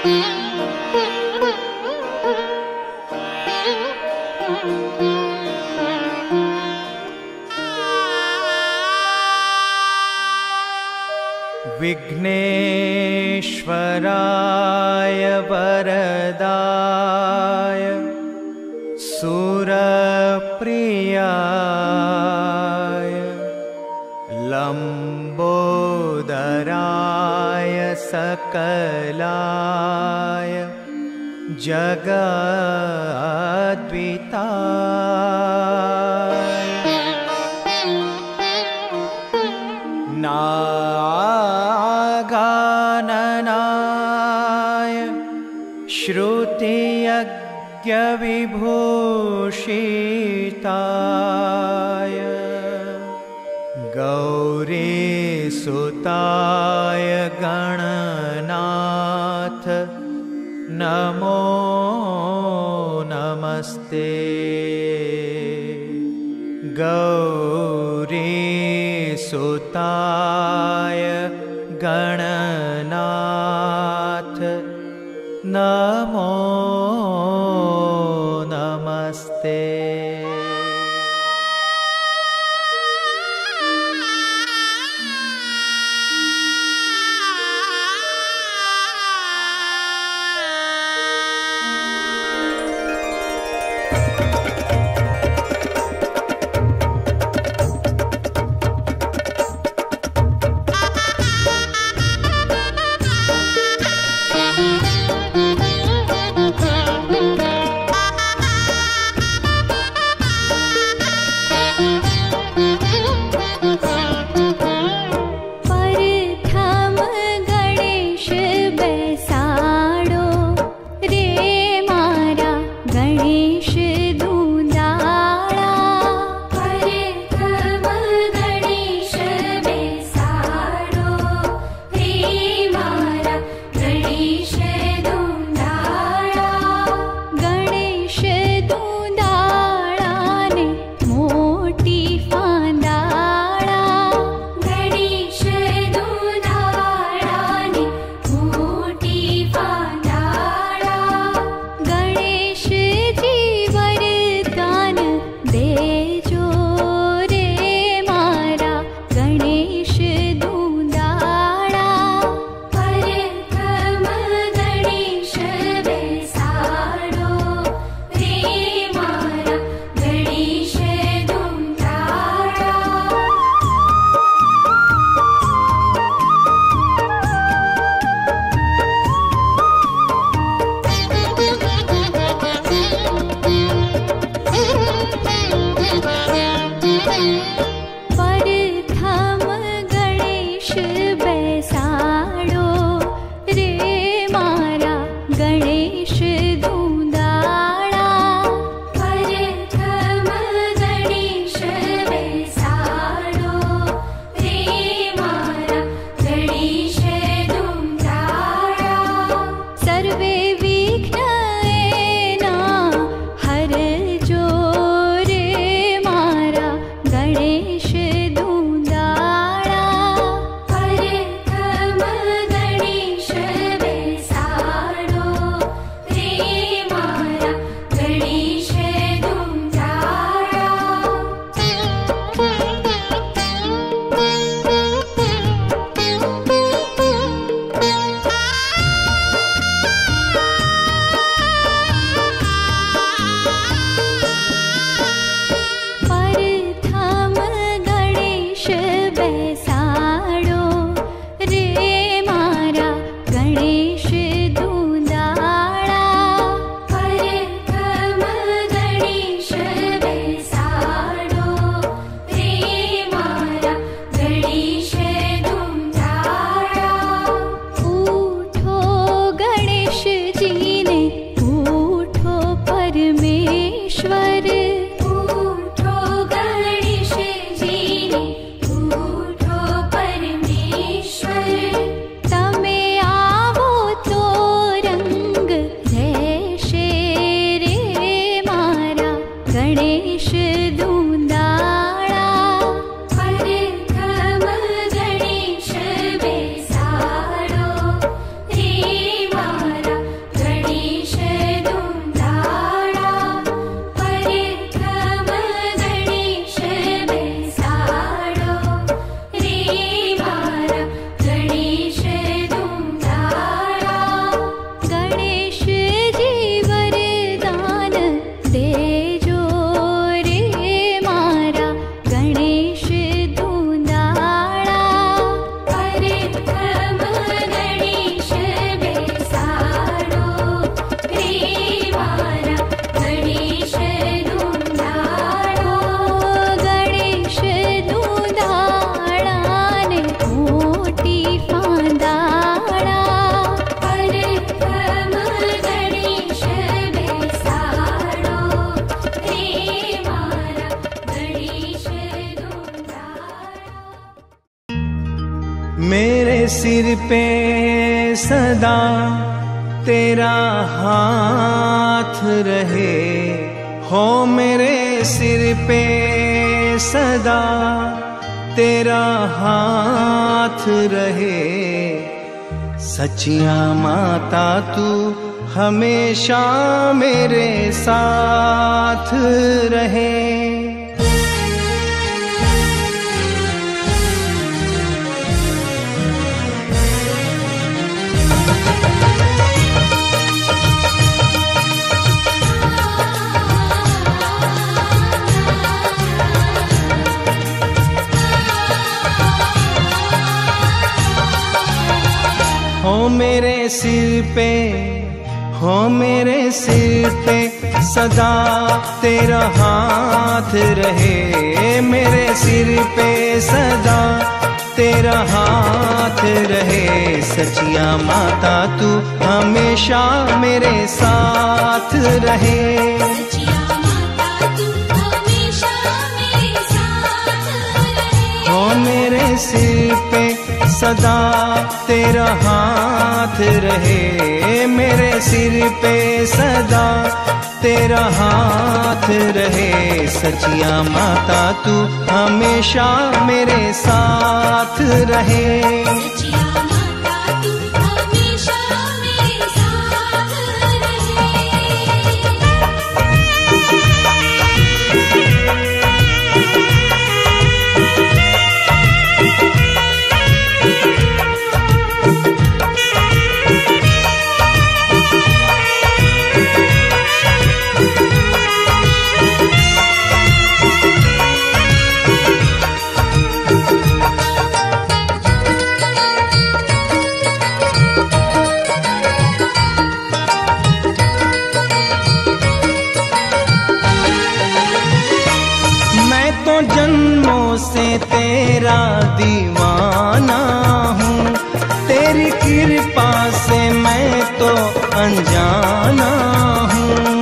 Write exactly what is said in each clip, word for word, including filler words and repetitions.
विघ्नेश्वराय वरदाय सुरप्रियाय लम्बोदराय सकलाय जगद्विताय नागाननाय श्रुतियज्ञविभूषिताय गौरीसुताय गणनाथ नमो नमस्ते। गौरीसुताय गणनाथ नमो नमस्ते। Thank you. सिर पे सदा तेरा हाथ रहे, हो मेरे सिर पे सदा तेरा हाथ रहे। सचिया माता तू हमेशा मेरे साथ रहे। हो मेरे सिर पे, हो मेरे सिर पे सदा तेरा हाथ रहे, मेरे सिर पे सदा तेरा हाथ रहे। सचिया माता तू हमेशा मेरे साथ रहे। सचिया माता तू हमेशा मेरे साथ रहे। हो मेरे सिर पे सदा तेरा हाथ रहे, मेरे सिर पे सदा तेरा हाथ रहे। सचिया माता तू हमेशा मेरे साथ रहे। सचिया माता तू हमेशा मेरे साथ रहे। जन्मों से तेरा दीवाना हूँ, तेरी कृपा से मैं तो अनजाना हूँ।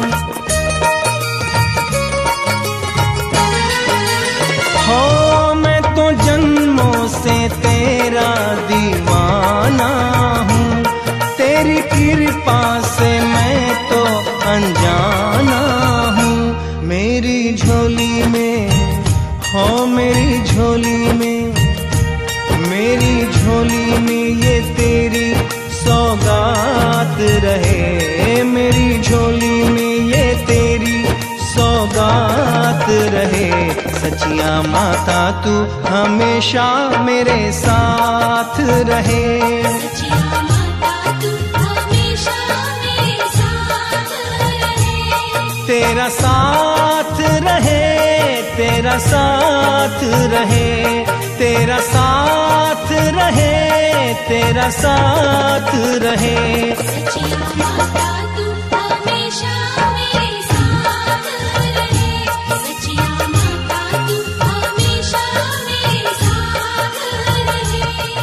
हो मैं तो जन्मों से तेरा दीवाना हूँ, तेरी कृपा से मैं तो अनजाना हूँ। मेरी झोली में, हो मेरी झोली में, मेरी झोली में ये तेरी सौगात रहे, मेरी झोली में ये तेरी सौगात रहे। सचिया माता तू हमेशा मेरे साथ रहे। सचिया माता तू हमेशा मेरे साथ रहे। तेरा साथ रहे, तेरा साथ रहे, तेरा साथ रहे, तेरा साथ रहे। सचिया माता तू हमेशा मेरे साथ रहे। सचिया माता तू हमेशा मेरे साथ रहे।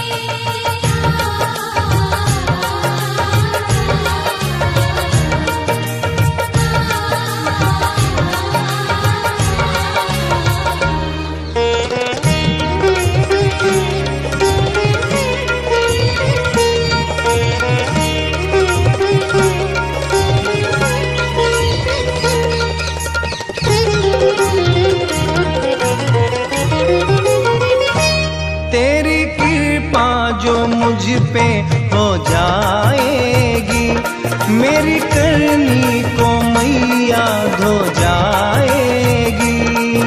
तेरी कृपा जो मुझ पे हो जाएगी, मेरी करनी को मैया धो जाएगी।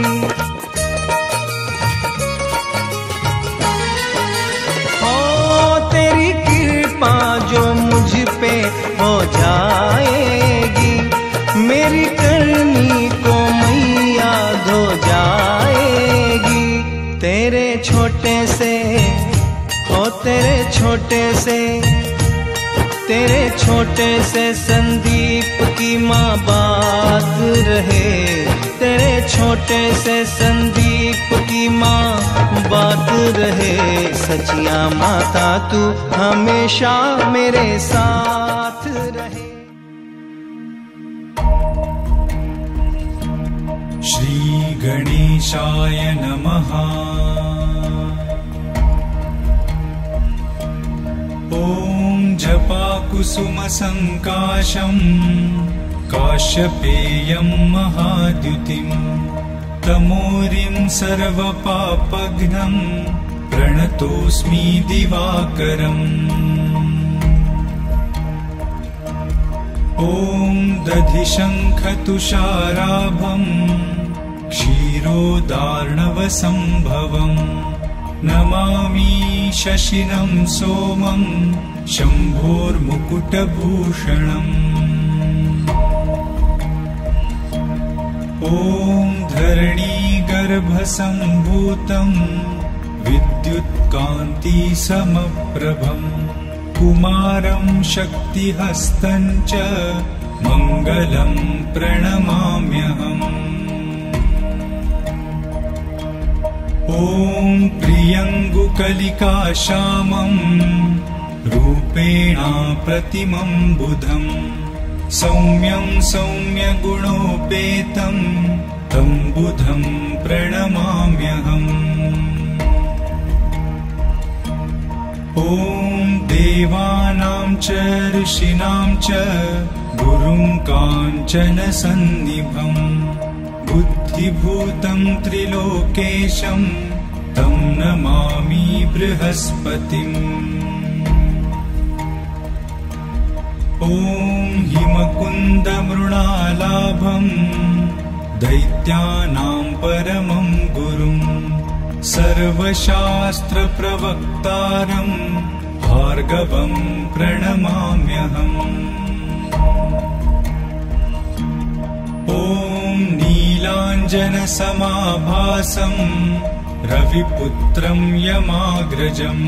हो तेरी कृपा जो मुझ पे हो जाएगी, मेरी करनी को मैया धो जाएगी। तेरे छोटे से, हो तेरे छोटे से, तेरे छोटे से संदीप की माँ बात रहे, तेरे छोटे से संदीप की माँ बात रहे। सचिया माता तू हमेशा मेरे साथ रहे। श्री गणेशाय नमः। जपाकुसुमसङ्काशम् काश्यपेयं महाद्युतिम् तमोरिं सर्वपापघ्नं प्रणतोऽस्मि दिवाकरम् ॐ दधिशङ्खतुषाराभम् क्षीरोदार्णवसम्भवम् नमामि शशिनं सोमं शम्भोर्मुकुटभूषणम् ॐ धरणीगर्भसम्भूतं विद्युत्कान्तिसमप्रभम् कुमारं शक्तिहस्तं च मङ्गलं प्रणमाम्यहम् ॐ प्रियङ्गुकलिकाश्यामं रूपेणा प्रतिमं बुधम् सौम्यं सौम्यगुणोपेतं तं बुधं प्रणमाम्यहम् ॐ देवानां च ऋषीणां च गुरुं काञ्चनसन्निभम् बुद्धिभूतं त्रिलोकेशं तं नमामि बृहस्पतिम् ॐ हिमकुन्दमृणालाभम् दैत्यानां परमं गुरुम् सर्वशास्त्रप्रवक्तारं भार्गवं प्रणमाम्यहम् ॐ नीलाञ्जनसमाभासं रविपुत्रं यमाग्रजम्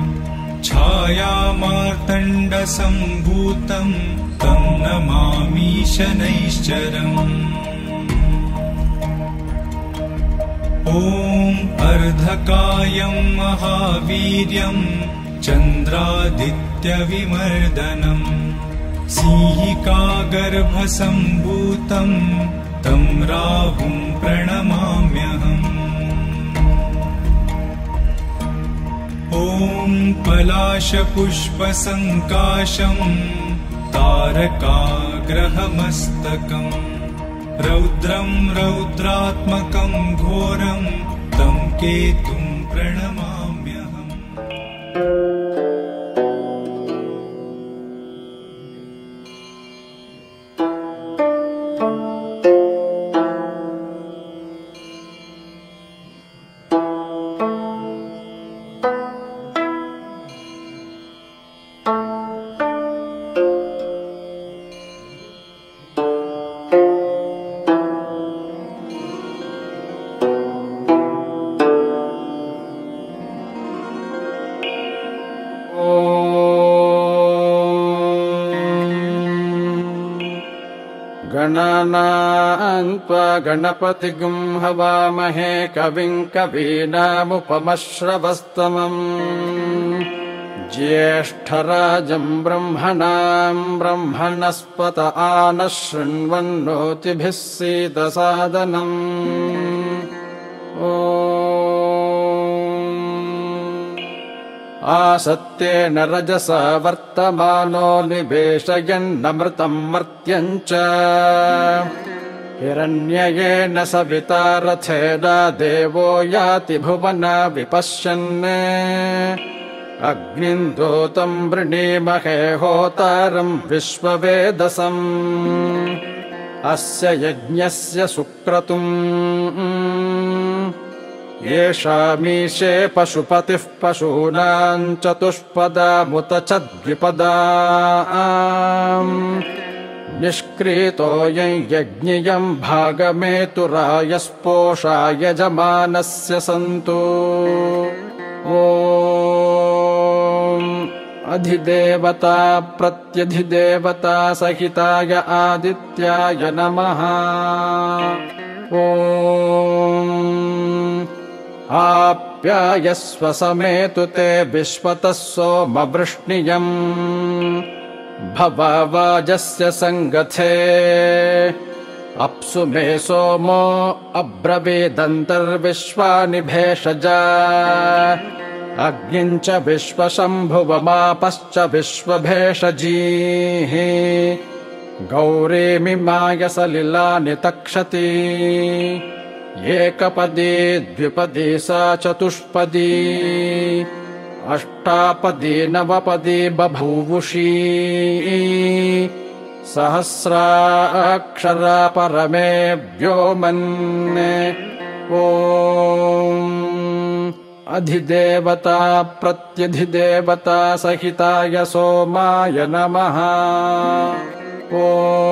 छायामार्तण्डसम्भूतं तं नमामि शनैश्चरम् ॐ अर्धकायं महावीर्यं चन्द्रादित्यविमर्दनम् सिंहिकागर्भसम्भूतं तं राहुं प्रणमाम्यहम् ॐ पलाशपुष्पसङ्काशं तारकाग्रहमस्तकम् रौद्रं रौद्रात्मकं घोरं तं केतुं प्रणमाम्यहम् गणानान्त्वा गणपतिगुं हवामहे कविं कवीनामुपमश्रवस्तमम् ज्येष्ठराजं ब्रह्मणां ब्रह्मणस्पत आनः शृण्वन्नोतिभिः सीदसादनम् आसत्येन रजसा वर्तमानो निवेशयन्नमृतं मर्त्यं च हिरण्ययेन सविता रथेन देवो याति भुवना विपश्यन् अग्निं दूतं वृणीमहे होतारं विश्ववेदसम् अस्य यज्ञस्य सुक्रतुम् येषामीशे पशुपतिः पशूनां चतुष्पदामुत च द्विपदाम् निष्क्रीतोऽयं यज्ञियं भागमेतुरायस्पोषा यजमानस्य सन्तु ॐ अधिदेवता प्रत्यधिदेवता सहिताय आदित्याय नमः ॐ आप्यायस्व समेतु ते विश्वतः सोमवृष्णियम् भवावाजस्य सङ्गथे अप्सु मे सोमो अब्रवीदन्तर्विश्वानि भेषजा अग्निम् च विश्वशम्भुवमापश्च विश्वभेषजीः गौरीमिमाय सलिलानि तक्षति एकपदी द्विपदी सा चतुष्पदी अष्टापदी नवपदी बभूवुषी सहस्राक्षरा परमे व्योमन् ॐ अधिदेवता प्रत्यधिदेवता सहिताय सोमाय नमः ॐ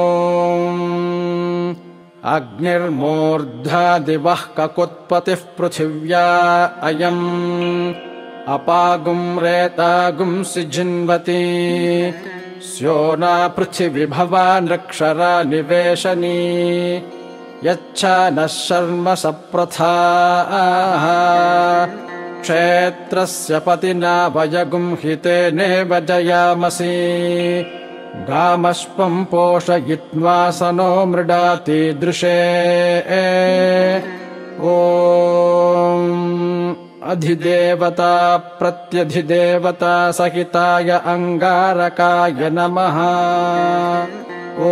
अग्निर्मूर्धा दिवः ककुत्पतिः पृथिव्या अयम् अपागुम् रेतागुम् सिजिन्वती स्योना पृथिवी भवानृक्षरा निवेशनी यच्छा नः शर्म सप्रथाः क्षेत्रस्य पतिना वयगुम् हितेनेव जयामसि गामश्वम् पोषयित्वा सनो मृडाति दृशे ॐ अधिदेवता प्रत्यधिदेवता सहिताय अङ्गारकाय नमः ॐ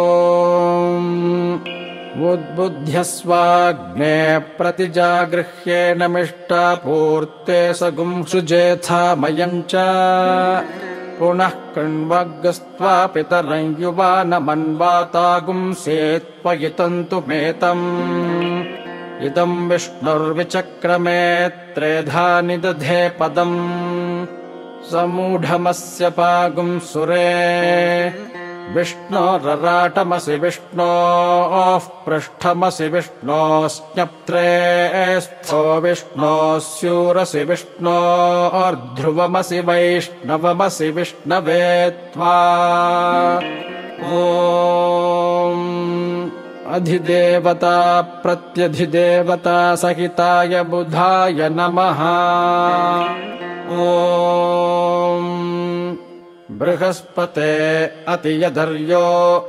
उद्बुध्यस्वाग्ने प्रतिजागृह्येन मिष्टापूर्ते सगुंसुजेथामयम् च पुनः कृण्वग्स्त्वा पितरम् युवानमन्वातागुंसेत्पयितन्तु मेतम् इदम् विष्णुर्विचक्रमे त्रेधा निदधे पदम् समूढमस्य पागुम् सुरे विष्णोरराटमसि विष्णोः पृष्ठमसि विष्णोस्न्यप्त्रे स्थो विष्णोः स्यूरसि विष्णोर्ध्रुवमसि वैष्णवमसि विष्णवे त्वा ॐ अधिदेवता प्रत्यधिदेवता सहिताय बुधाय नमः ॐ बृहस्पते अतियधर्यो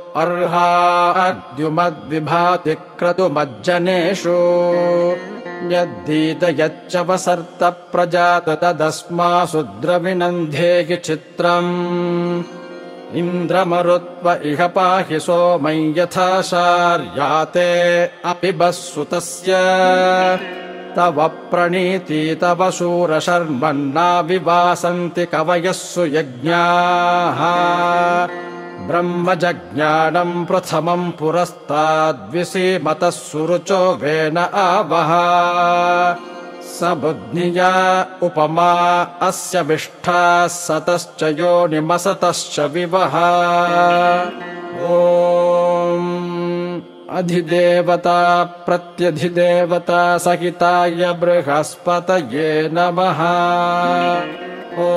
अर्हाद्युमद्विभाति क्रतुमज्जनेषु यद्दीदयच्च वसर्त प्रजात तदस्मासु द्रविनन्धेहि चित्रम् इन्द्रमरुत्व इह पाहि सोमं यथा शार्याते अपि बस्सुतस्य तव प्रणीति तव शूरशर्मन्ना विवासन्ति कवयः सुयज्ञाः ब्रह्मजज्ञानम् प्रथमम् पुरस्ताद्विसीमतः सुरुचो वेन आवह स बुद्ध्या उपमा अस्य विष्ठा सतश्च योनिमसतश्च विवह ॐ अधिदेवता प्रत्यधिदेवता सहिताय बृहस्पतये नमः ॐ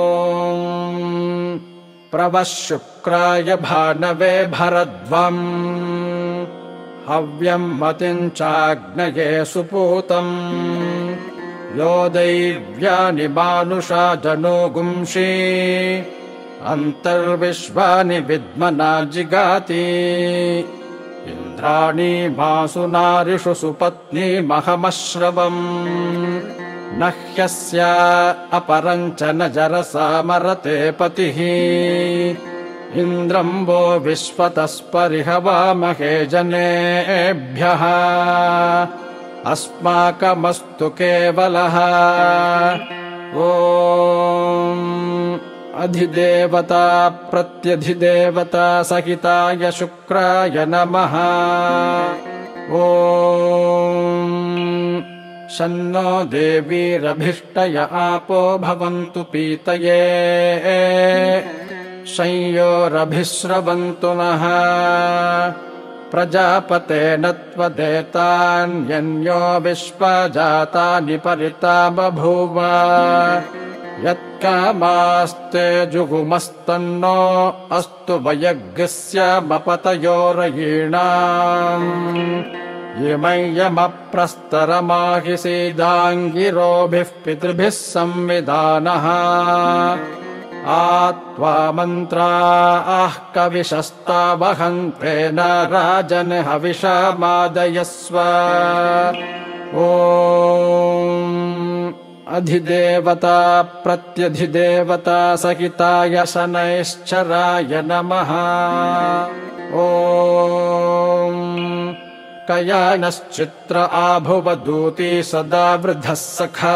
प्रवः शुक्राय भानवे भरध्वम् हव्यम् मतिम् चाग्नये सुपूतम् यो दैव्यानि मानुषा जनो गुंषि अन्तर्विश्वानि विद्मना जिगाति इन्द्राणि मासु नारिषु सुपत्नीमहमश्रवम् न ह्यस्या अपरम् च न जरसा मरते पतिः इन्द्रम् वो विश्वतस्परिहवामहे जनेभ्यः अस्माकमस्तु केवलः ॐ अधिदेवता प्रत्यधिदेवता सहिताय शुक्राय नमः ॐ शन्नो देवीरभिष्टय आपो भवन्तु पीतये संयोरभिस्रवन्तु नः प्रजापतेन त्वदेतान्यन्यो विश्वजातानि परिता बभूव यत्कामास्ते जुगुमस्तन्नो अस्तु वयज्ञस्यामपतयोरयीणाम् इमय्यमप्रस्तरमाहि सीदाङ्गिरोभिः पितृभिः संविधानः आत्वा मन्त्राः कविशस्तावहन्तेन राजन् हविषामादयस्व ॐ अधिदेवता प्रत्यधिदेवता सहिताय शनैश्चराय नमः। ॐ कयानश्चित्र आभुवदूती सदा वृद्धः सखा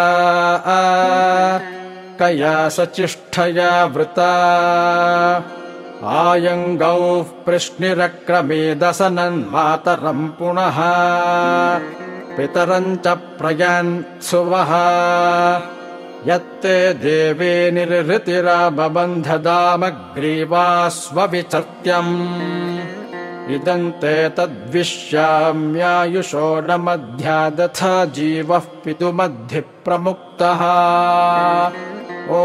कया सचिष्ठया वृता आयङ्गौः पृश्निरक्रमेदसनन्मातरम् पुनः पितरम् च प्रयान्सुवः यत्ते देवे निर्हृतिराबबन्धदामग्रीवास्वविचर्त्यम् इदम् ते तद्विश्याम्यायुषो न मध्यादथा जीवः पितुमद्धि प्रमुक्तः। ॐ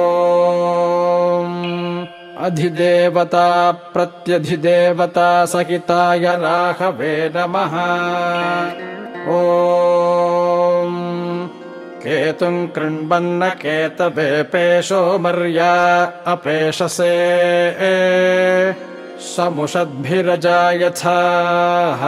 अधिदेवता प्रत्यधिदेवता सहिताय राघवे नमः। ॐ केतुम् कृण्वन्न केतवे पेशो मर्या अपेशसे समुषद्भिरजायथाः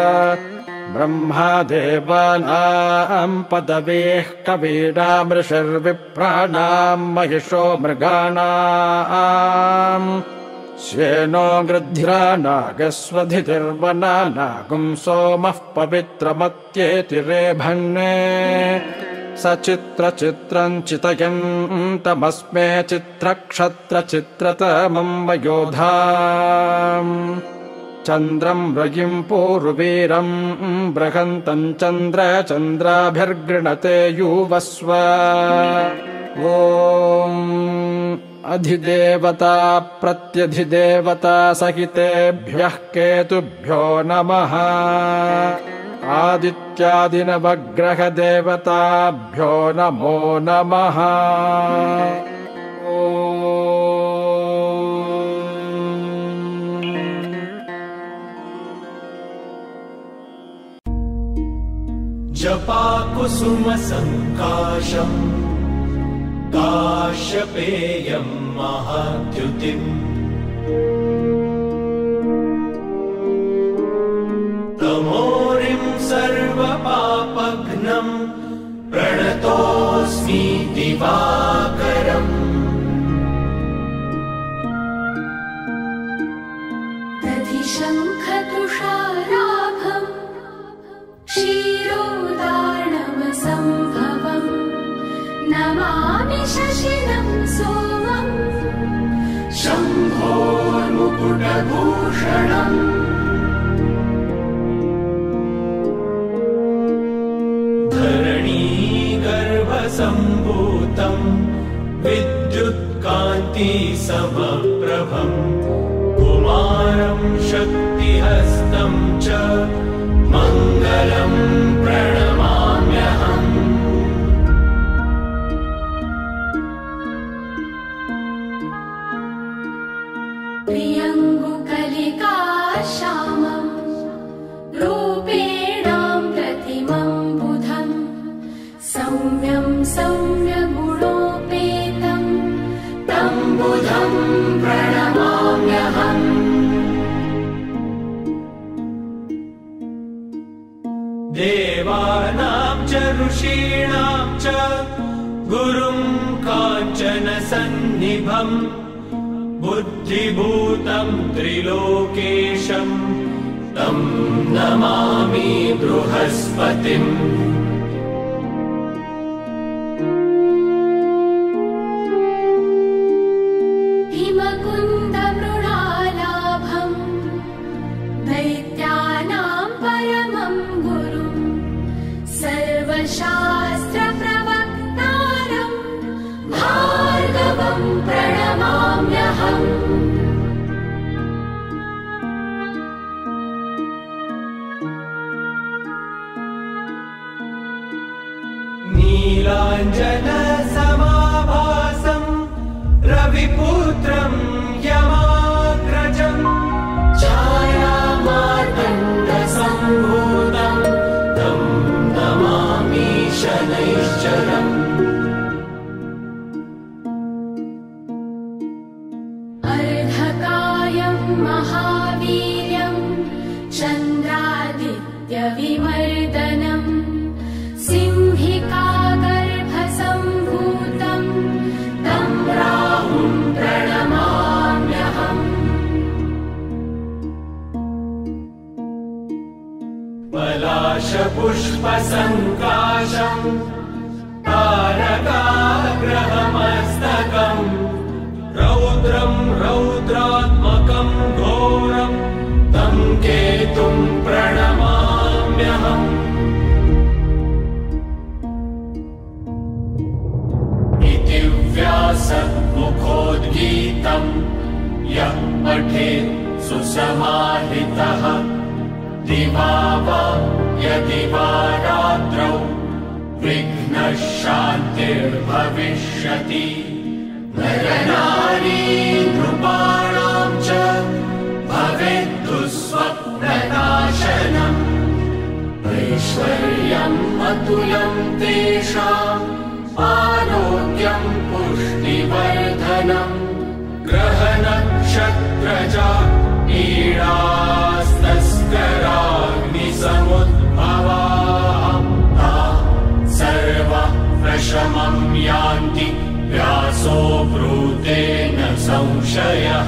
ब्रह्मादेवानाम् पदवीः कवीनाम् ऋषिर्विप्राणाम् महिषो मृगाणाम् श्येनो गृध्रा नागस्वधितिर्वना नागुम् सोमः पवित्रमत्येति रेभन्ने सचित्रचित्रम् चितयन् तमस्मे चित्रक्षत्रचित्रतमम् वयोधाम् चन्द्रम् रयिम् पूर्वीरम् बृहन्तम् चन्द्र चन्द्राभिर्गृणते युवस्व। ॐ अधिदेवता प्रत्यधिदेवता सहितेभ्यः केतुभ्यो नमः। आदित्यादिनवग्रहदेवताभ्यो नमो नमः। जपाकुसुमसङ्काशम् काश्यपेयम् महाद्युतिम् तमोरिम् सर्वपापघ्नम् प्रणतोऽस्मि दिवाकरम्। दधिशङ्खतुषाराभम् क्षीरोदार्णवसम्भवम् नमामि शशिनम् सोमम् शम्भोर्मुकुटभूषणम्। धरणीगर्भसम्भूतम् विद्युत्कान्ति समप्रभम् कुमारम् शक्तिहस्तम् च मङ्गलम् प्रणमाम्यहम्। प्रियङ्गुकलिका श्यामम् रूपेणाम् प्रतिमम् बुधम् सौम्यम् सौम्यगुणोपेतम् तम् बुधम् प्रणमाम्यहम्। देवानाम् च ऋषीणाम् च गुरुम् काञ्चन सन्निभम् बुद्धिभूतम् त्रिलोकेशम् तम् नमामि बृहस्पतिम्। हिमकुन्दमृणालाभम् दैत्यानाम् परमम् गुरुम् सर्वशास्त्रप्रवक्तारम् भार्गवम् प्रणमाम्यहम्। नीलाञ्जनसमाभासम् रविपुत्रम् यमाग्रजम् छायामार्तण्डसम्भूतम् तम् नमामि शनैश्चरम्। अर्धकायम् महावीर्यम् चन्द्रादित्यविमर्दनम् सिंहिका गर्भसम्भूतम् पाशपुष्पसङ्काशम् तारकाग्रहमस्तकम् रौद्रम् रौद्रात्मकम् घोरम् तं केतुम् प्रणमाम्यहम्। इति व्यासमुखोद्गीतम् यः पठेत् सुसमाहितः दिवा वा यदि वा रात्रौ विघ्नः शान्तिर्भविष्यति। नरनारी नृपाणां च भवेद्दुःस्वप्ननाशनम् ऐश्वर्यम् अतुलं तेषाम् आरोग्यम् पुष्टिवर्धनम् ग्रहनक्षत्रजा ईडास्तस्कराग्निसमुद्भवाः ताः सर्वः प्रशमम् यान्ति व्यासो ब्रूते न संशयः।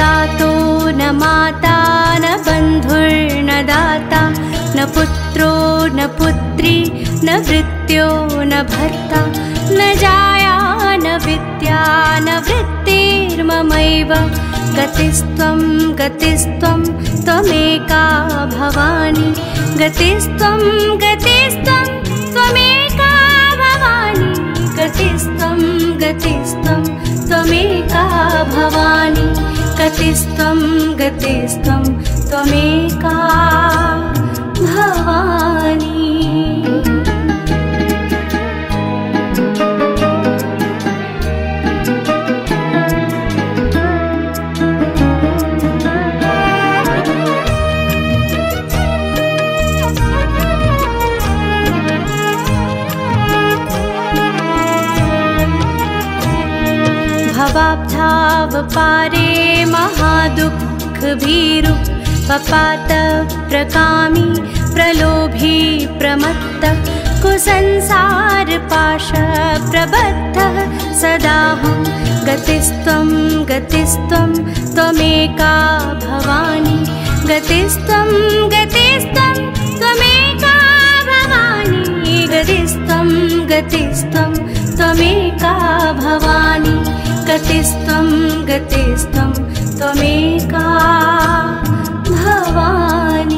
तातो न माता न बन्धुर्न दाता न पुत्रो न पुत्री न भृत्यो न भर्ता न जाया न विद्या न वृत्तिर्ममैव गतिस्त्वं गतिस्त्वं त्वमेका भवानी गतिस्त्वं गतिस्त्वं त्वमेका भवानी गतिस्त्वं गतिस्त्वं त्वमेका भवानी गतिस्त्वं गतिस्त्वं त्वमेका भवानी। भवाब्धाव पारे महादुःख भीरु पपात प्रकामी प्रलोभी प्रमत्त कुसंसार पाश प्रबद्ध सदाहं गतिस्त्वं गतिस्त्वं त्वमेका भवानी गतिस्त्वं गतिस्त्वं त्वमेका भवानी गतिस्त्वं गतिस्त्वं त्वमेका भवानी गतिस्त्वं गतिस्त्वं त्वमेका भवानी।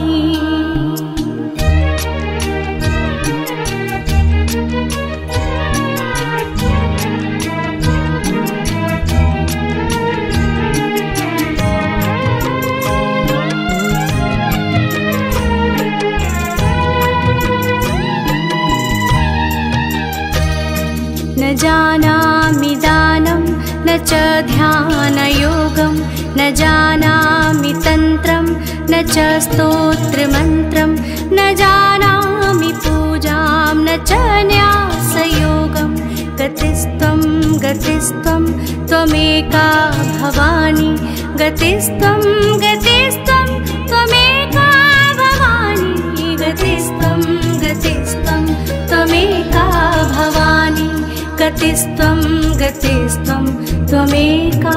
न जानामि दानं न च ध्यानयोगं न जानामि तन्त्रं न च स्तोत्रमन्त्रं न जानामि पूजां न च न्यासयोगं गतिस्त्वं गतिस्त्वं त्वमेका भवानी गतिस्त्वं गतिस्त्वं त्वमेका भवानी गतिस्त्वं गतिस्त्वं त्वमेका भवानी गतिस्त्वं गतिस्त्वं त्वमेका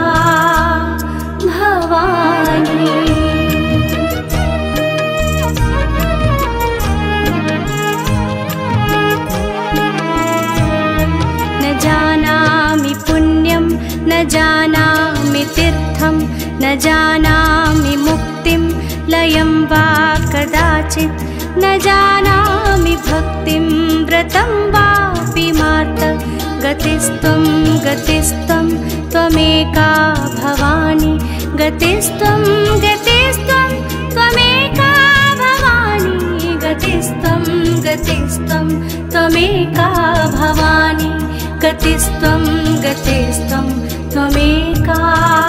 भवानी। न जानामि पुण्यं न जानामि तीर्थं न जानामि मुक्तिं लयं वा कदाचित् न जानामि भक्तिं व्रतं वापि मार्त गतिस्त्वं गतिस्त्वं त्वमेका भवानी गतिस्त्वं गतिस्त्वं त्वमेका भवानी गतिस्त्वं गतिस्त्वं त्वमेका भवानी गतिस्त्वं गतिस्त्वं त्वमेका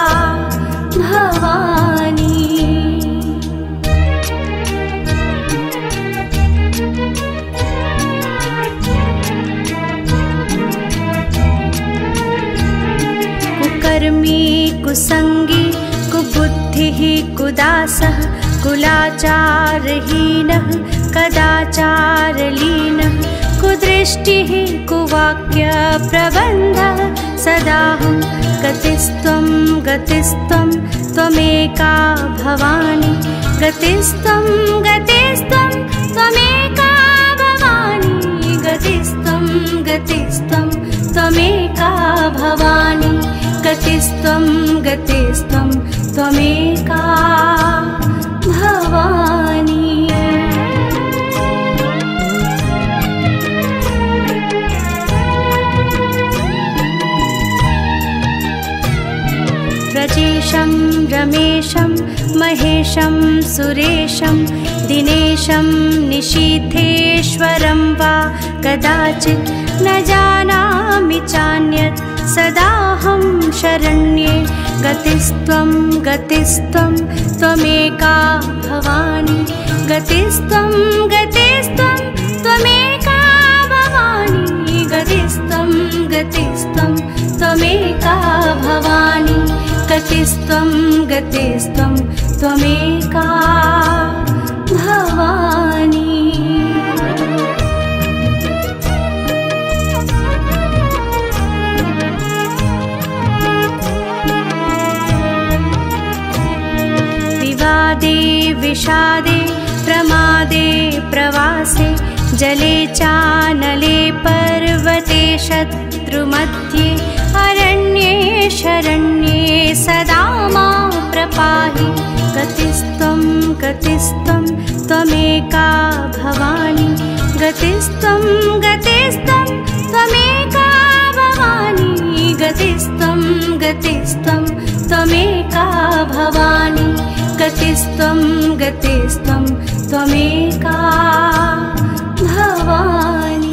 भवानी। कुकर्मी कुसंगी कुबुद्धिः कुदासः कुलाचारहीनः कदाचारलीनः कुदृष्टिः कुवाक्य प्रबन्धः सदाहं गतिस्त्वं गतिस्त्वं त्वमेका भवानी गतिस्त्वं गतिस्त्वं त्वमेका भवानी गतिस्त्वं गतिस्त्वं त्वमेका भवानी गतिस्त्वं गतिस्त्वं त्वमेका भवानी। व्रजेशं रमेशं महेशं सुरेशं दिनेशं निशीथेश्वरं वा कदाचित् न जानामि चान्यत् सदाहं शरण्ये गतिस्त्वं गतिस्त्वं त्वमेका भवानी गतिस्त्वं गतिस्त्वं त्वमेका भवानी गतिस्त्वं गतिस्त्वं त्वमेका भवानी गतिस्त्वं गतिस्त्वं त्वमेका भवानी। विषादे प्रमादे प्रवासे जले चानले पर्वते शत्रुमध्ये अरण्ये शरण्ये सदा मां प्रपाहि गतिस्त्वं गतिस्त्वं त्वमेका भवानि गतिस्त्वं गतिस्त्वं त्वमेका भवानि गतिस्त्वं गतिस्त्वं त्वमेका भवानि गतिस्त्वं गतिस्त्वं त्वमेका भवानि।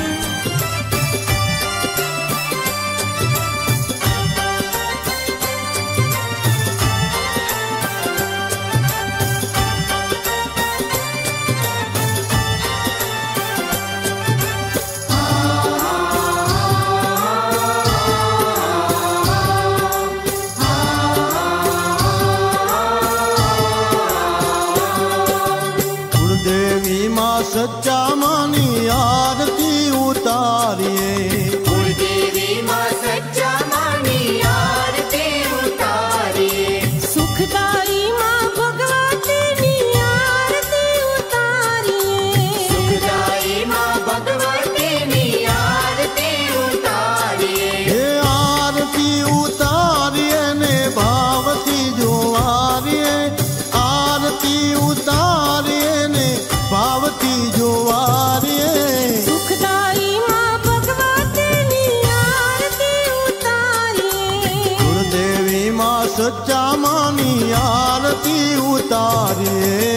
सच्चा मानी आरती उतारिए कुलदेवी माँ सच्चा मानी आरती उतारिए सुखदाई माँ भगवती नी आरती उतारिए सुखदाई माँ भगवती नी आरती उतारिए हे आरती उतारिए ने भावती जुआरिए आरती उतारिए ने भावती जुआरिए सुखदाई माँ भगवती नी आरती उतारिए कुलदेवी माँ सच्चा मानी आरती उतारिए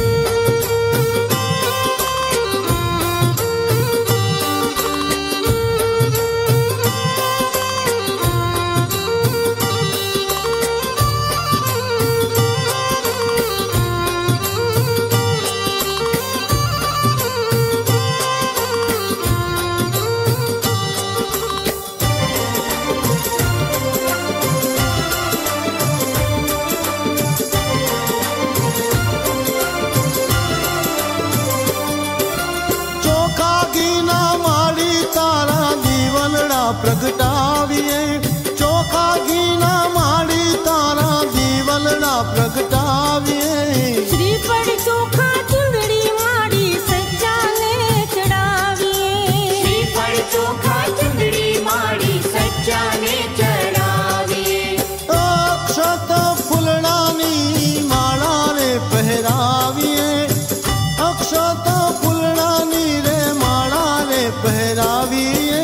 प्रगटाविए चोखा घीना माड़ी तारा दीवलड़ा प्रगटाविए श्रीफल चोखा चुंदड़ी माड़ी सच्चा ने चढ़ाविए श्रीफल चोखा चुंदड़ी माड़ी सच्चा ने चढ़ाविए अक्षत फुलड़ानी माला रे पहराविए अक्षत फुलड़ानी रे माला रे पहराविए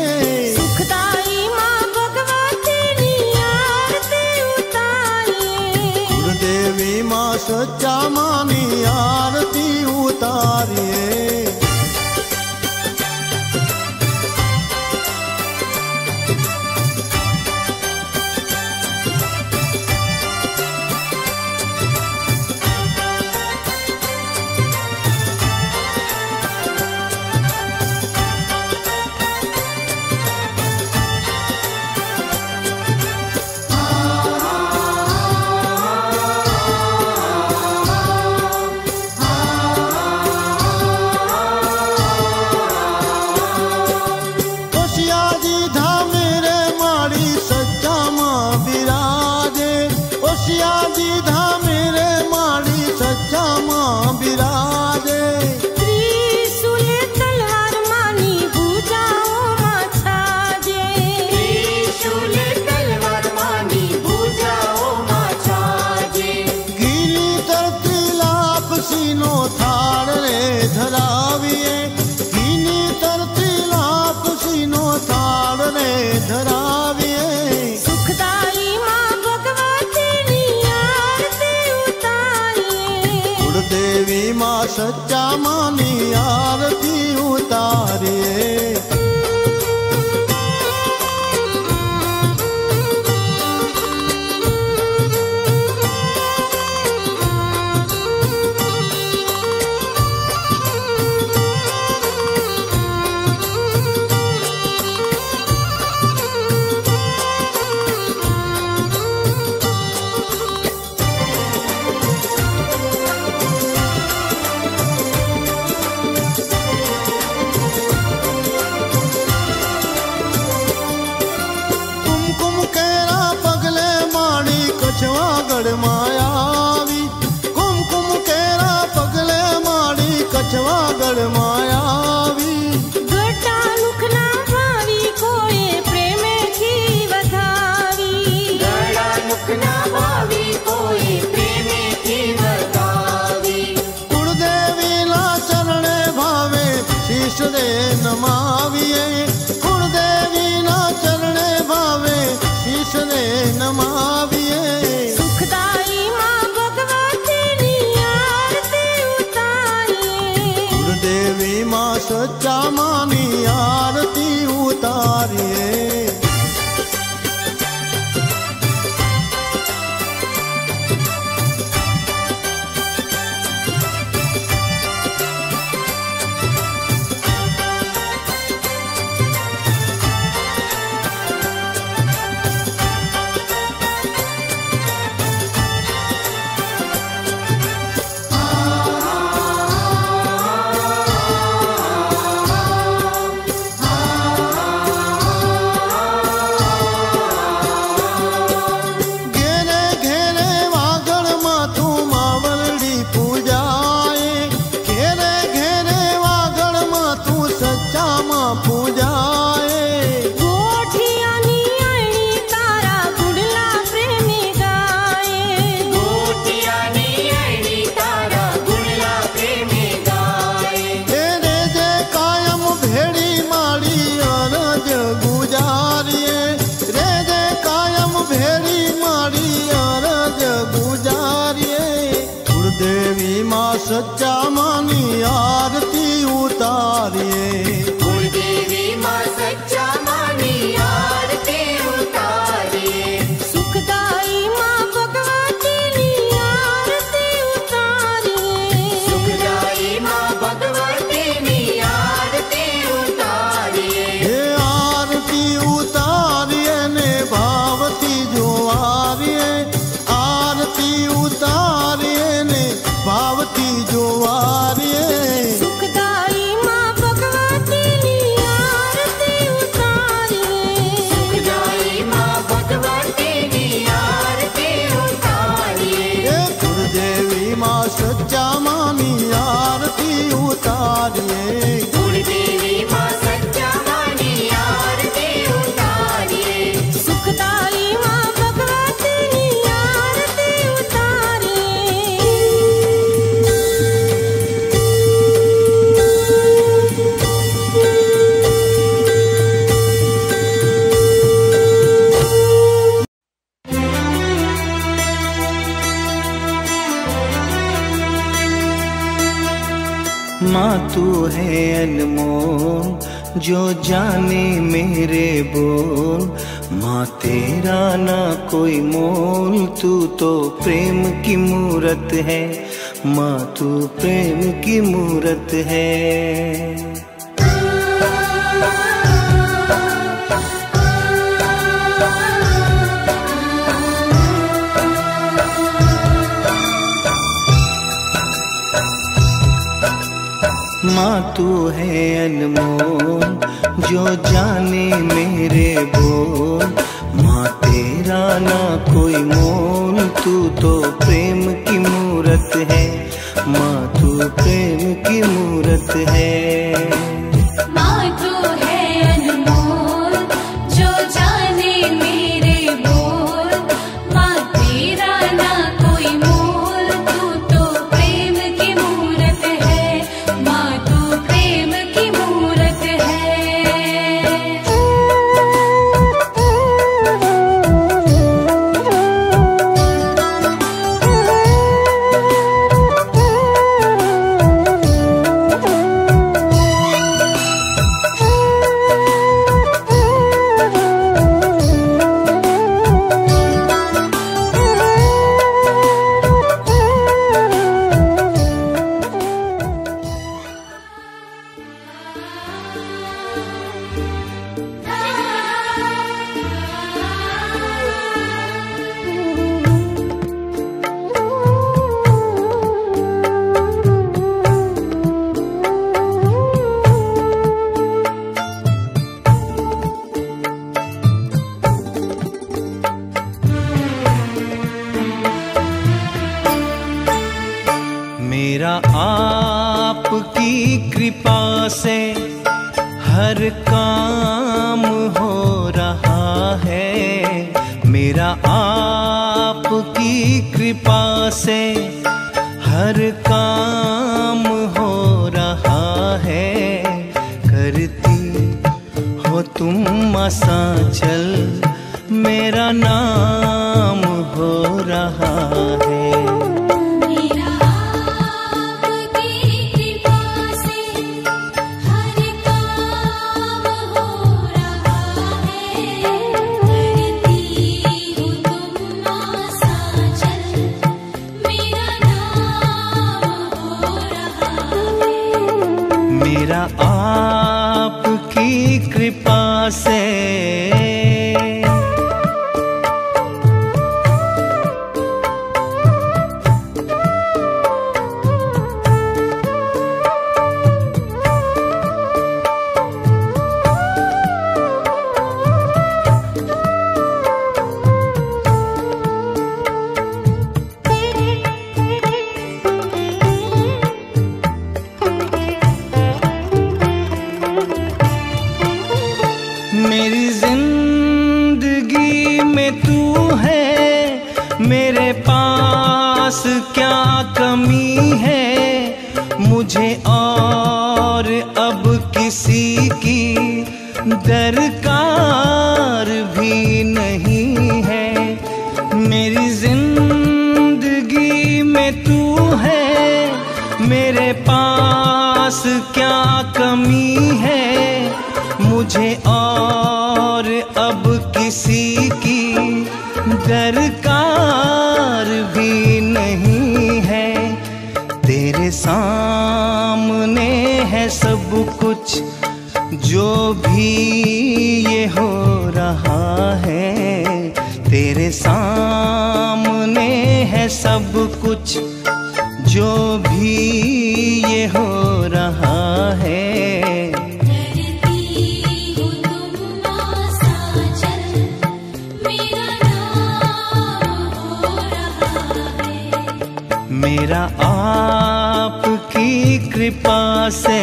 सच्चा मानी आरती उतारिए सच्चा मानी आरती उतारिए मायावी कुमकुम केरा देवी माँ सच्चा मानी आरती उतारिए। कुलदेवी माँ सच्चा मानी आरती उतारिए। सुखदाई माँ भगवती नी आरती उतारिए। सुखदाई माँ भगवती नी आरती उतारिए। हे आरती उतारिए ने भावती जो आरिए। आरती उतारिए ने भावती जो आरिए। सुखदाई माँ भगवती नी आरती उतारिए। सुखदाई माँ भगवती नी आरती उतारिए। हे कुलदेवी माँ सच्चा मानी आरती उतारिए। कुलदेवी माँ सच्चा मानी आरती उतारिए। सुखदाई माँ भगवती नी आरती उतारिए। माँ तू है अनमोल जो जाने मेरे बोल। माँ तेरा ना कोई मोल, तू तो प्रेम की मूरत है। माँ तू प्रेम की मूरत है। माँ तू है अनमोल जो जाने मेरे बोल। माँ तेरा ना कोई मोल, तू तो प्रेम की मूरत है। माँ तू प्रेम की मूरत है। माँ तू है अनमोल जो जाने मेरे बोल। माँ तेरा ना कोई मोल, तू तो प्रेम की मूरत है। माँ तू प्रेम की मूरत है। मेरा आपकी कृपा से हर काम हो रहा है। मेरा आपकी कृपा से हर काम हो रहा है। करती हो तुम आसांचल, मेरा नाम हो रहा है। मेरा आपकी कृपा से हर काम हो रहा है। करती हूँ तुम आसांचल, मेरा नाम हो रहा है। मेरा आपकी कृपा से मेरी जिंदगी में तू है। मेरे पास क्या कमी है। मुझे और अब किसी की दरकार भी नहीं है। मेरी जिंदगी में तू है। मेरे पास क्या कमी है, मुझे और अब किसी की दरकार भी नहीं है। तेरे सामने है सब कुछ, जो भी ये हो रहा है। तेरे सामने है सब कुछ, जो भी ये हो रहा है। डरती हूँ तुम आसा चल, मेरा नाम हो रहा है। मेरा आपकी कृपा से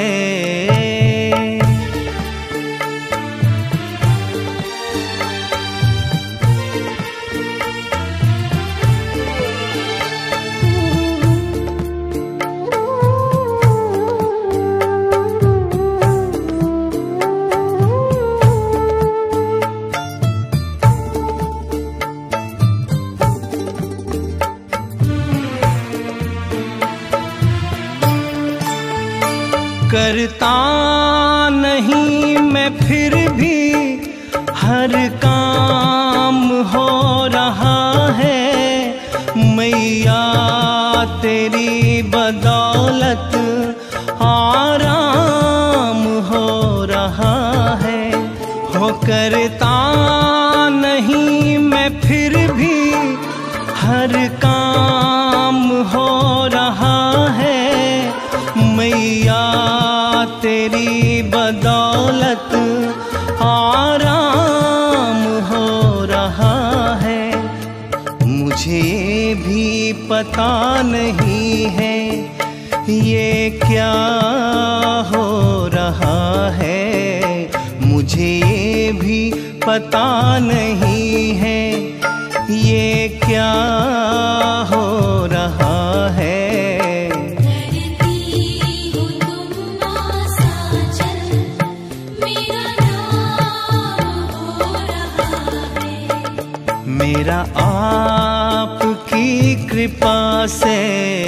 करता नहीं मैं फिर भी हर काम हो रहा है। मैया तेरी बदौलत आराम हो रहा है। हो करता नहीं मैं फिर भी हर काम हो रहा है। मैया तेरी बदौलत आराम हो रहा है। मुझे भी पता नहीं है ये क्या हो रहा है। मुझे भी पता नहीं है ये क्या हो रहा है। मेरा आपकी कृपा से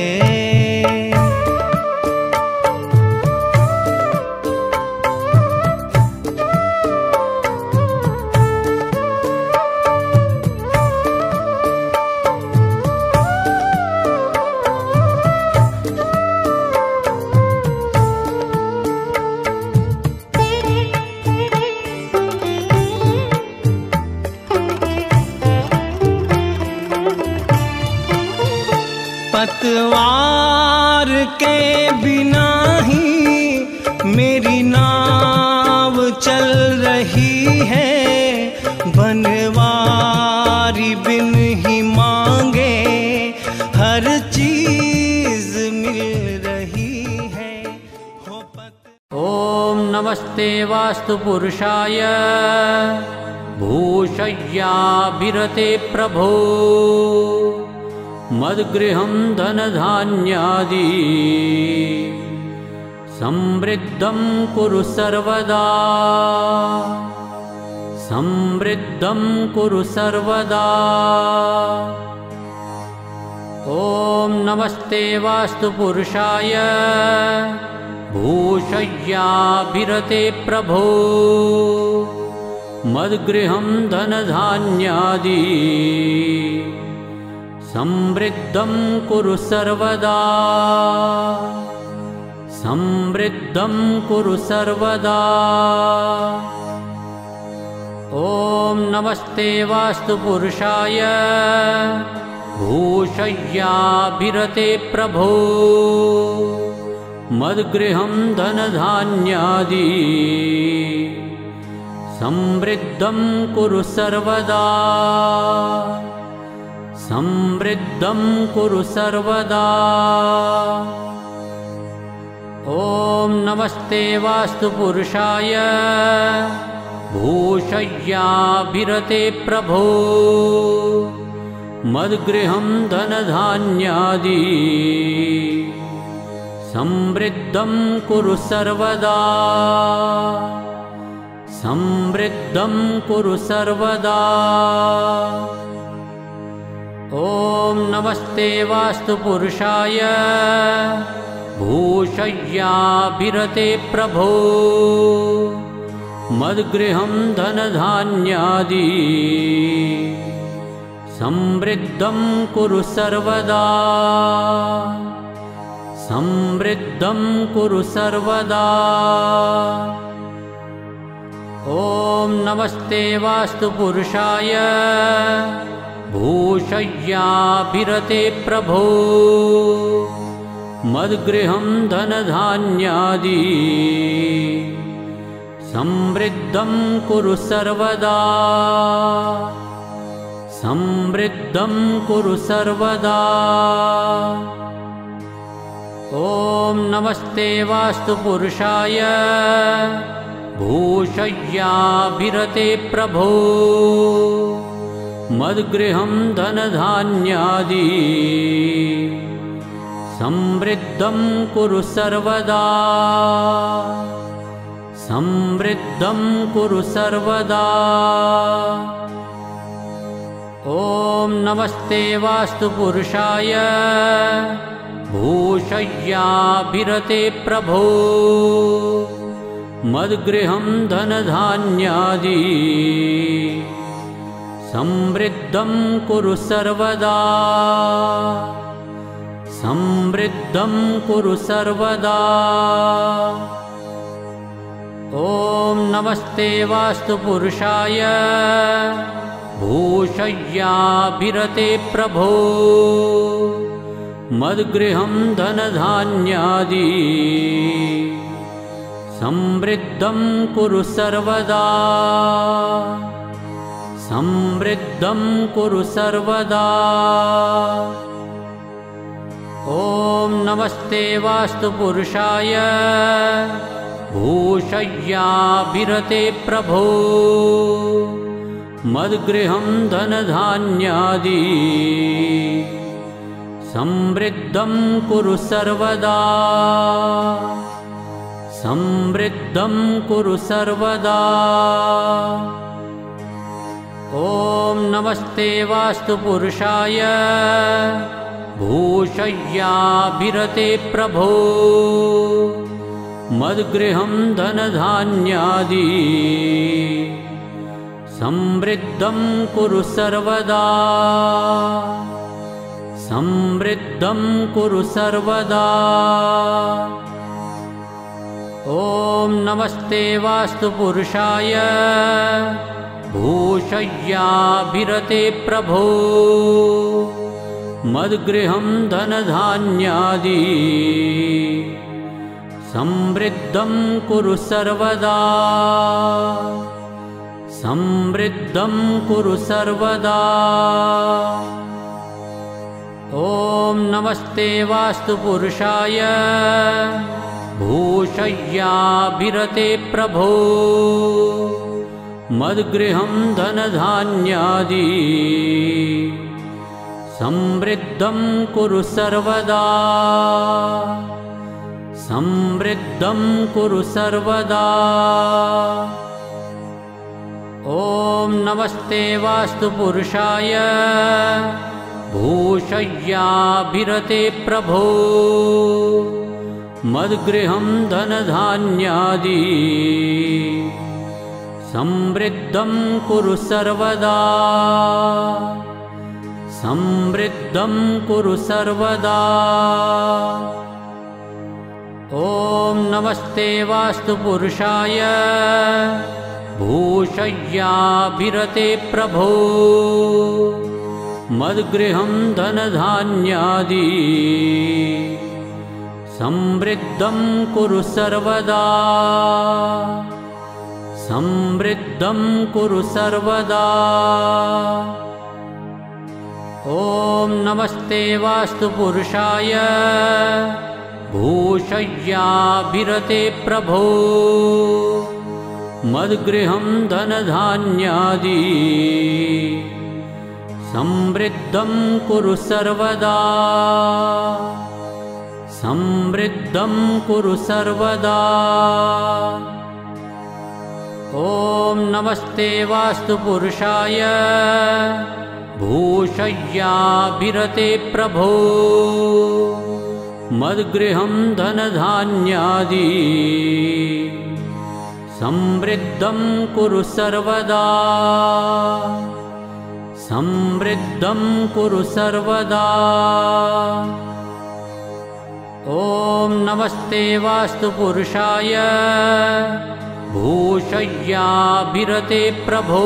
पतवार के बिना ही मेरी नाव चल रही है। बनवारी बिन ही मांगे हर चीज मिल रही है। हो पत ओम नमस्ते वास्तु पुरुषाय भूषय्याभिरते प्रभो मद्गृहं धनधान्यादि समृद्धं कुरु सर्वदा समृद्धं कुरु सर्वदा। ओम नमस्ते वास्तु पुरुषाय भूषय्याभिरते प्रभो मद्गृहं धनधान्यादि समृद्धं कुरु सर्वदा समृद्धं कुरु सर्वदा। ओम नमस्ते वास्तु पुरुषाय भूषय्याभिरते प्रभो मद्गृहं धनधान्यादि समृद्धं कुरु सर्वदा समृद्धं कुरु सर्वदा। ओम नमस्ते वास्तु पुरुषाय भूषय्याभिरते प्रभो मद्गृहं धनधान्यादि समृद्धं कुरु सर्वदा समृद्धं कुरु सर्वदा। ओम नमस्ते वास्तु पुरुषाय भूषय्याभिरते प्रभो मद्गृहं धनधान्यादि समृद्धं कुरु सर्वदा समृद्धं कुरु सर्वदा। ॐ नमस्ते वास्तुपुरुषाय भूषय्याभिरते प्रभो मद्गृहं धनधान्यादि समृद्धं कुरु सर्वदा समृद्धं कुरु सर्वदा। ॐ नमस्ते वास्तुपुरुषाय भूषय्याभिरते प्रभो मद्गृहं धनधान्यादि समृद्धं कुरु सर्वदा समृद्धं कुरु सर्वदा। ॐ नमस्ते वास्तुपुरुषाय भूषय्याभिरते प्रभो मद्गृहं धनधान्यादि समृद्धं कुरु सर्वदा समृद्धं कुरु सर्वदा। ॐ नमस्ते वास्तुपुरुषाय भूषय्याभिरते प्रभो मद्गृहं धनधान्यादि समृद्धं कुरु सर्वदा समृद्धं कुरु सर्वदा। ॐ नमस्ते वास्तुपुरुषाय भूषय्याभिरते प्रभो मद्गृहं धनधान्यादि समृद्धं कुरु सर्वदा समृद्धं कुरु सर्वदा। ॐ नमस्ते वास्तुपुरुषाय भूषय्याभिरते प्रभो मद्गृहं धनधान्यादि समृद्धं कुरु सर्वदा समृद्धं कुरु सर्वदा। ॐ नमस्ते वास्तुपुरुषाय भूषय्याभिरते प्रभो मद्गृहं धनधान्यादि समृद्धं कुरु सर्वदा समृद्धं कुरु सर्वदा। ॐ नमस्ते वास्तुपुरुषाय भूषय्याभिरते प्रभो मद्गृहं धनधान्यादि समृद्धं कुरु सर्वदा समृद्धं कुरु सर्वदा। ॐ नमस्ते वास्तुपुरुषाय भूषय्याभिरते प्रभो मद्गृहं धनधान्यादि समृद्धं कुरु सर्वदा समृद्धं कुरु सर्वदा। ॐ नमस्ते वास्तुपुरुषाय भूषय्याभिरते प्रभो मद्गृहं धनधान्यादि समृद्धं कुरु सर्वदा समृद्धं कुरु सर्वदा। ॐ नमस्ते वास्तुपुरुषाय भूषय्याभिरते प्रभो मद्गृहं धनधान्यादि समृद्धं कुरु सर्वदा समृद्धं कुरु सर्वदा। ॐ नमस्ते वास्तुपुरुषाय भूषय्याभिरते प्रभो मद्गृहं धनधान्यादि समृद्धं कुरु सर्वदा समृद्धं कुरु सर्वदा। ॐ नमस्ते वास्तुपुरुषाय भूशय्याभिरते प्रभो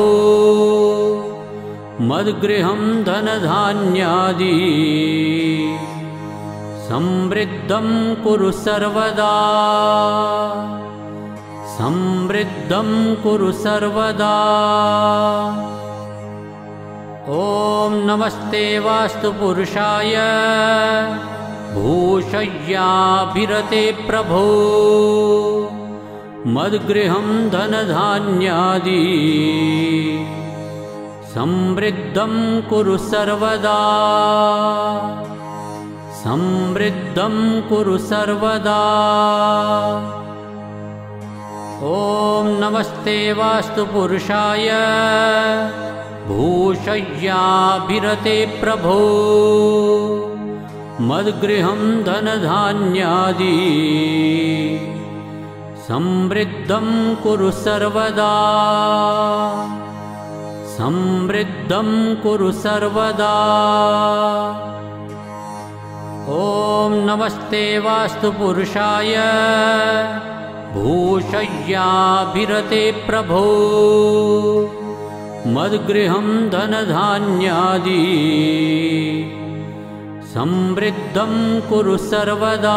मद्गृहं धनधान्यादि समृद्धं कुरु सर्वदा समृद्धं कुरु सर्वदा। ॐ नमस्ते वास्तुपुरुषाय भूशय्याभिरते प्रभो मद्गृहं धनधान्यादि समृद्धं कुरु सर्वदा समृद्धं कुरु सर्वदा। ॐ नमस्ते वास्तुपुरुषाय भूशय्याभिरते प्रभो मद्गृहं धनधान्यादि समृद्धं कुरु सर्वदा समृद्धं कुरु सर्वदा। ॐ नमस्ते वास्तुपुरुषाय भूशय्याभिरते प्रभो मद्गृहं धनधान्यादि समृद्धं कुरु सर्वदा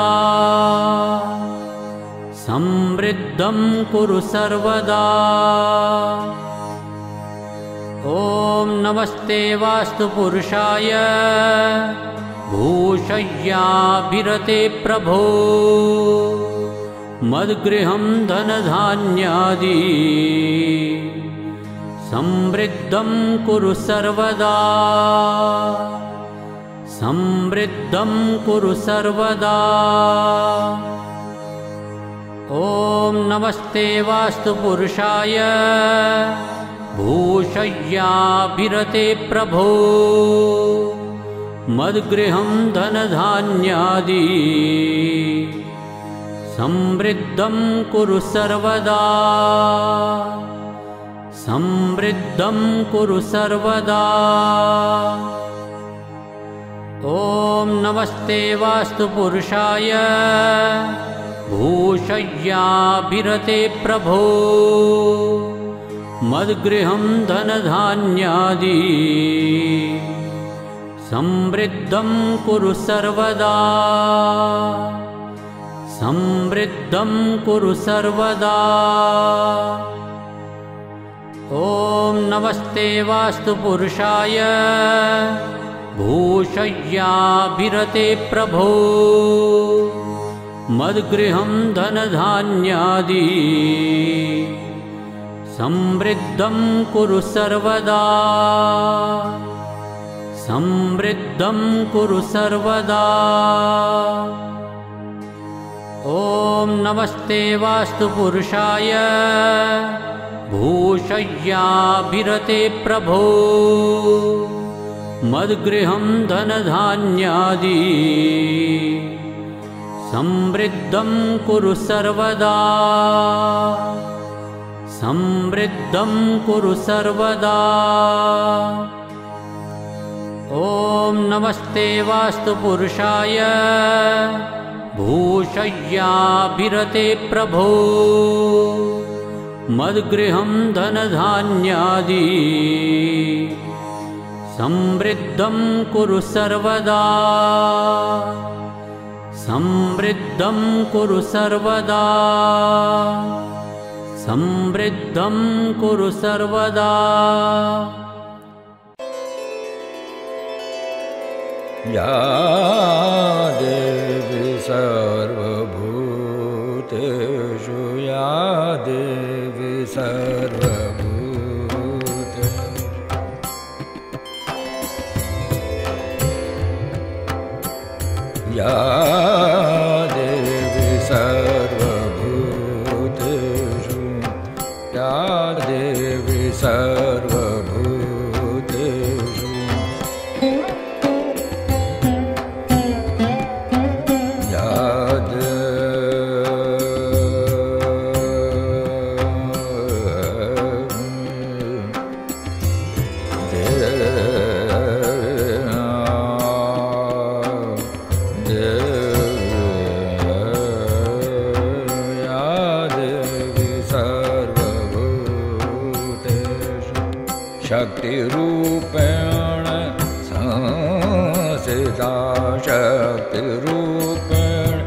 समृद्धं कुरु सर्वदा। ॐ नमस्ते वास्तुपुरुषाय भूशय्याभिरते प्रभो मद्गृहं धनधान्यादि समृद्धं कुरु सर्वदा समृद्धं कुरु सर्वदा। ॐ नमस्ते वास्तुपुरुषाय भूशय्याभिरते प्रभो मद्गृहं धनधान्यादि समृद्धं कुरु सर्वदा समृद्धं कुरु सर्वदा। ॐ नमस्ते वास्तुपुरुषाय भूशय्याभिरते प्रभो मद्गृहं धनधान्यादि समृद्धं कुरु सर्वदा समृद्धं कुरु सर्वदा। ॐ नमस्ते वास्तुपुरुषाय भूशय्याभिरते प्रभो मद्गृहं धनधान्यादि समृद्धं कुरु सर्वदा समृद्धं कुरु सर्वदा। ॐ नमस्ते वास्तुपुरुषाय भूशय्याभिरते प्रभो मद्गृहं धनधान्यादि समृद्धं कुरु सर्वदा समृद्धं कुरु सर्वदा। ॐ नमस्ते वास्तुपुरुषाय भूशय्याभिरते प्रभो मद्गृहं धनधान्यादि समृद्धं कुरु सर्वदा समृद्धं कुरु सर्वदा समृद्धं कुरु सर्वदा। या देवी सर्वभूतेषु या देवी सर्वभूतेषु या देवी सर्वभूतेषु या देवी सर्वभूतेषु या शक्तिरूपेण संस्थिता शक्तिरूपेण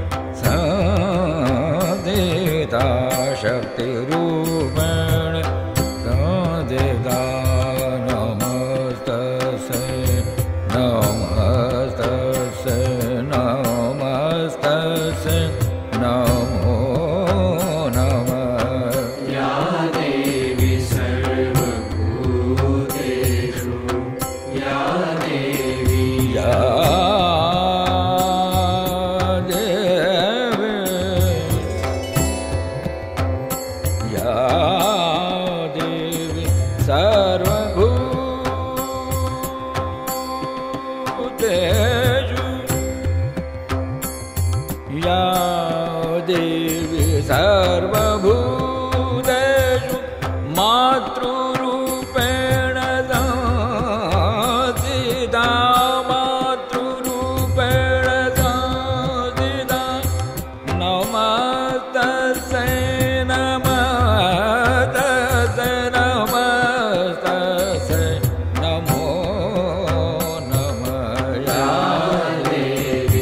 संस्थिता शक्तिरूपेण संस्थिता नमस्तस्यै नमस्तस्यै नमस्तस्यै नमो नमः या देवी सर्वभूतेषु या देवी या देवी या देवी सर्वभूतेषु या देवी सर्वभूतेषु मातृरूपेण संस्थिता मातृरूपेण संस्थिता नमस्तस्यै नमस्तस्यै नमस्तस्यै नमो नमः या देवी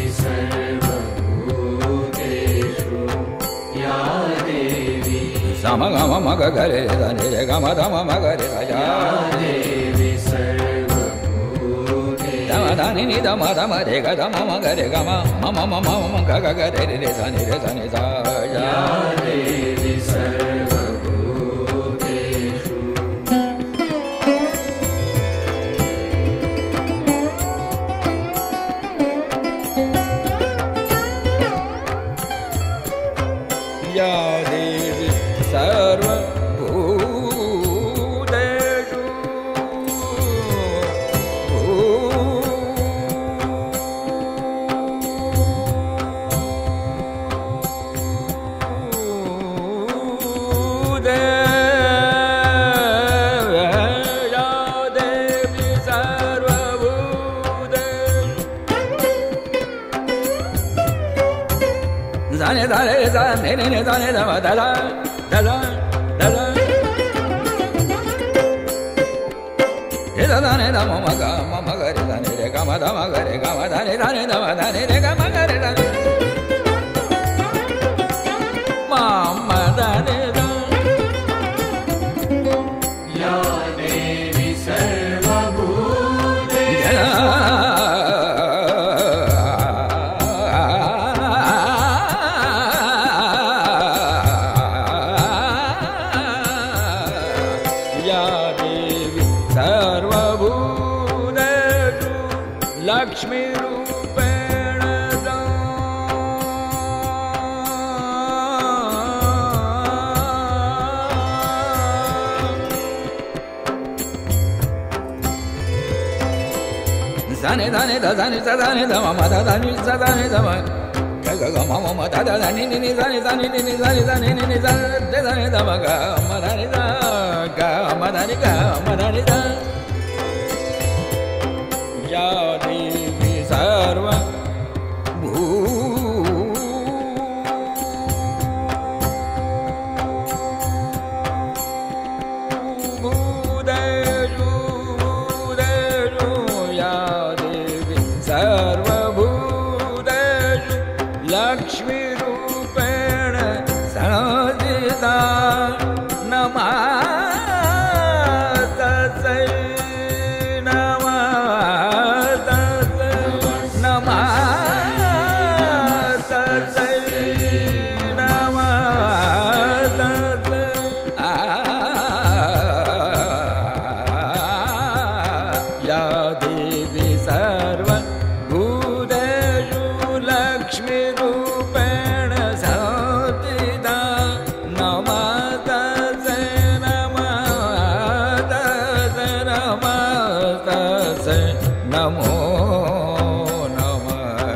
सर्वभूतेषु या देवी सम गम मग गरे धनि रे गम धम मग रे या देवी सर्वभूतेषु धम धनि नि धम धम रे ग धम मग रे गम मम मम मम ग ग ग रे रे धनि रे धनि सा या देवी सर्वभूतेषु या देवी सर्वभूतेषु या देवी सर्वभूतेषु जाने जाने जाने ने ने जाने दम दला दला दला हे जाने दम मग मम गरे जाने रे गम दम गरे गम जाने जाने दम जाने रे गम गरे जाने मम जाने या देवी सर्वभूतेषु या देवी सर्वभूतेषु लक्ष्मी रूपेण जाने जाने जाने जाने दम मद जाने जाने दम ग ग ग मम मद जाने नि नि जाने जाने नि नि जाने जाने नि नि जाने जाने दम ग मद नि ग ग मद नि ग मद नि ग या देवी सर्व भू भूतेषु भूतेषु या देवी सर्वभूतेषु लक्ष्मी रूपेण संस्थिता नमस्तस्यै नमस्तस्यै नमस्तस्यै नमस्तस्यै आ या देवी सर्वभूतेषु लक्ष्मी रूपेण संस्थिता नमस्तस्यै नमस्तस्यै नमस्तस्यै नमो नमः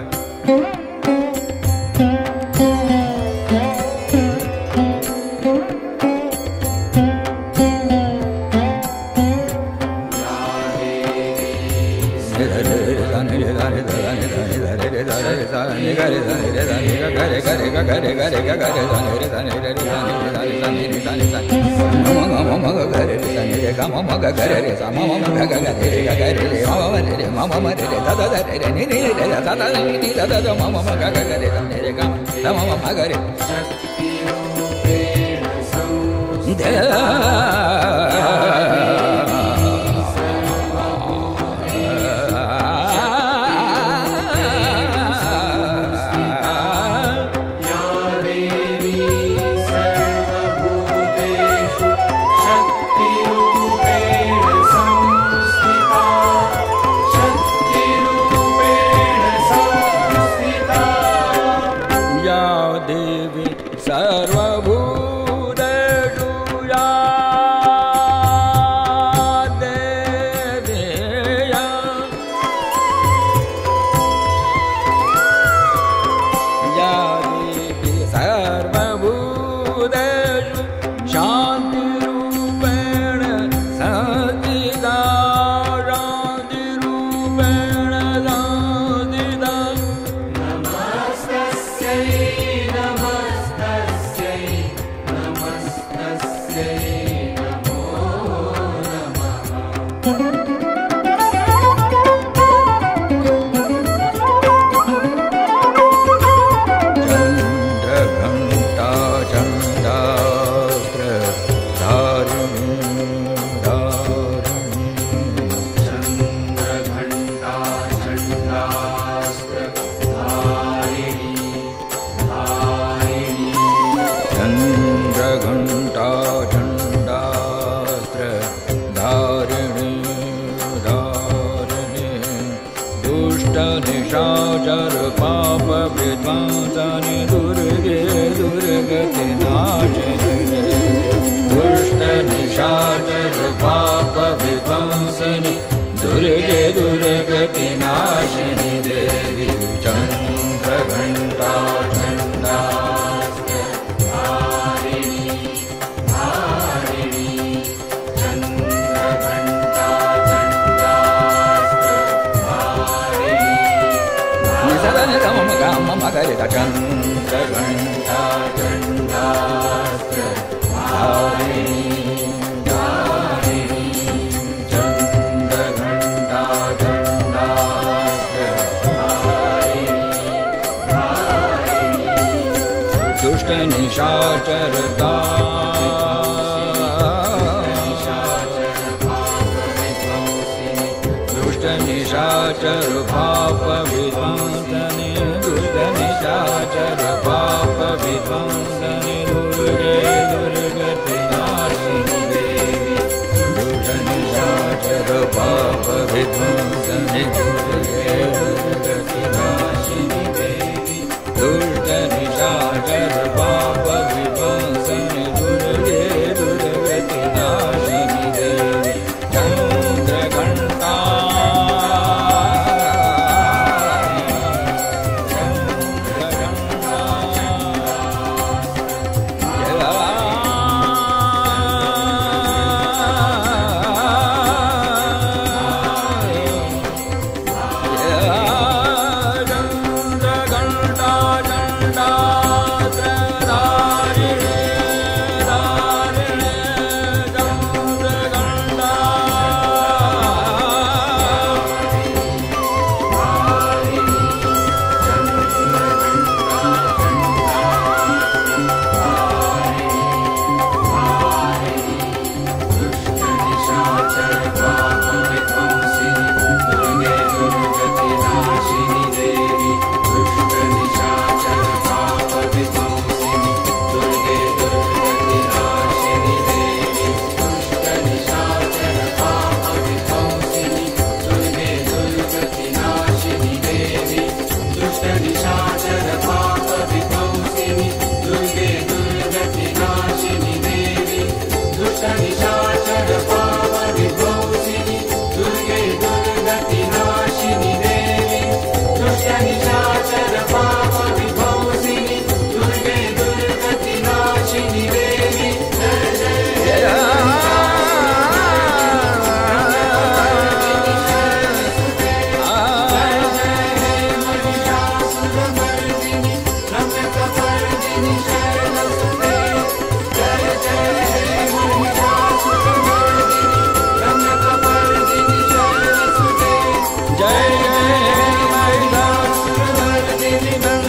Om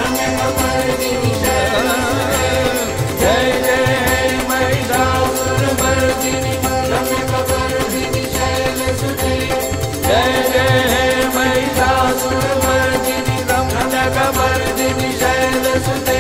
रम्यकपर्दिनि जय जय महिषासुरमर्दिनि रम्यकपर्दिनि शैलसुते जय जय महिषासुरमर्दिनि रम्यकपर्दिनि शैलसुते